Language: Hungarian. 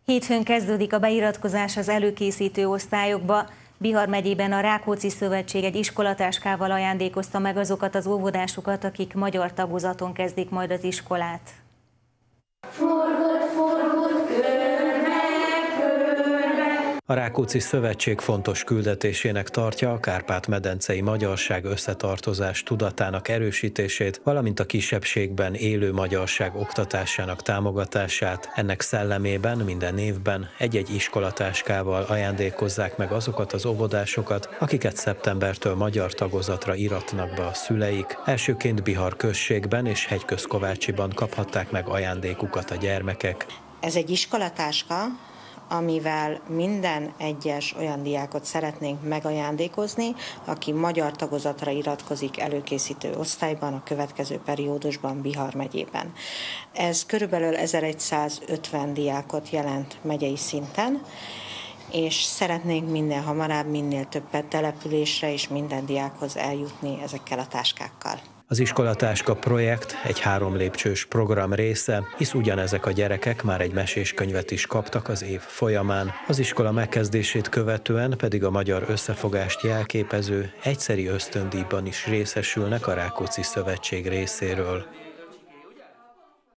Hétfőn kezdődik a beiratkozás az előkészítő osztályokba. Bihar megyében a Rákóczi Szövetség egy iskolatáskával ajándékozta meg azokat az óvodásokat, akik magyar tagozaton kezdik majd az iskolát. A Rákóczi Szövetség fontos küldetésének tartja a kárpát-medencei magyarság összetartozás tudatának erősítését, valamint a kisebbségben élő magyarság oktatásának támogatását. Ennek szellemében minden évben egy-egy iskolatáskával ajándékozzák meg azokat az óvodásokat, akiket szeptembertől magyar tagozatra iratnak be a szüleik. Elsőként Bihar községben és Hegyközkovácsiban kaphatták meg ajándékukat a gyermekek. Ez egy iskolatáska, amivel minden egyes olyan diákot szeretnénk megajándékozni, aki magyar tagozatra iratkozik előkészítő osztályban a következő periódusban Bihar megyében. Ez körülbelül 1150 diákot jelent megyei szinten, és szeretnénk minél hamarabb, minél több településre és minden diákhoz eljutni ezekkel a táskákkal. Az iskolatáska projekt egy 3 lépcsős program része, hisz ugyanezek a gyerekek már egy meséskönyvet is kaptak az év folyamán. Az iskola megkezdését követően pedig a magyar összefogást jelképező egyszeri ösztöndíjban is részesülnek a Rákóczi Szövetség részéről.